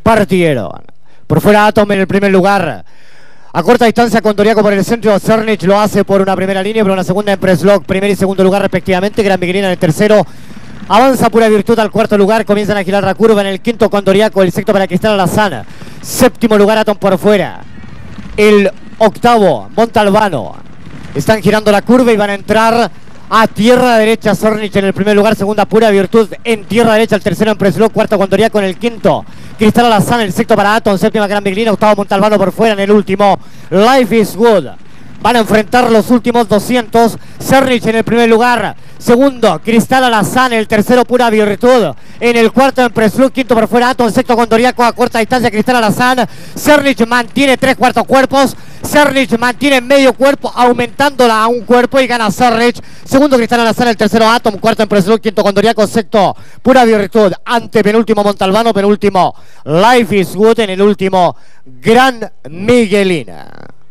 partieron. Por fuera Atom en el primer lugar. A corta distancia con Doriaco por el centro. Cernich lo hace por una primera línea, por una segunda en Presslock, primer y segundo lugar respectivamente. Gran Miguelina en el tercero. Avanza Pura Virtud al cuarto lugar. Comienzan a girar la curva en el quinto con Doriaco. El sexto para Cristal Alazán. Séptimo lugar Atom por fuera. El octavo Montalbano. Están girando la curva y van a entrar a tierra derecha. Cernich en el primer lugar. Segunda Pura Virtud en tierra derecha. El tercero en Presslock. Cuarto con Doriaco en el quinto. Cristal Alazán, el sexto para Atom, séptima Gran Miguelina, octavo Montalbano por fuera en el último. Life is Good. Van a enfrentar los últimos 200. Cernich en el primer lugar. Segundo, Cristal Alazán. El tercero, Pura Virtud. En el cuarto, en Presslock. Quinto por fuera, Atom. Sexto con Doriaco a corta distancia, Cristal Alazán. Cernich mantiene 3/4 cuerpos. Cernich mantiene medio cuerpo, aumentándola a un cuerpo y gana Cernich. Segundo, Cristal Alazán. El tercero, Atom. Cuarto en Presslock. Quinto con Doriaco. Sexto, Pura Virtud. Ante penúltimo, Montalbano. Penúltimo, Life is Good. En el último, Gran Miguelina.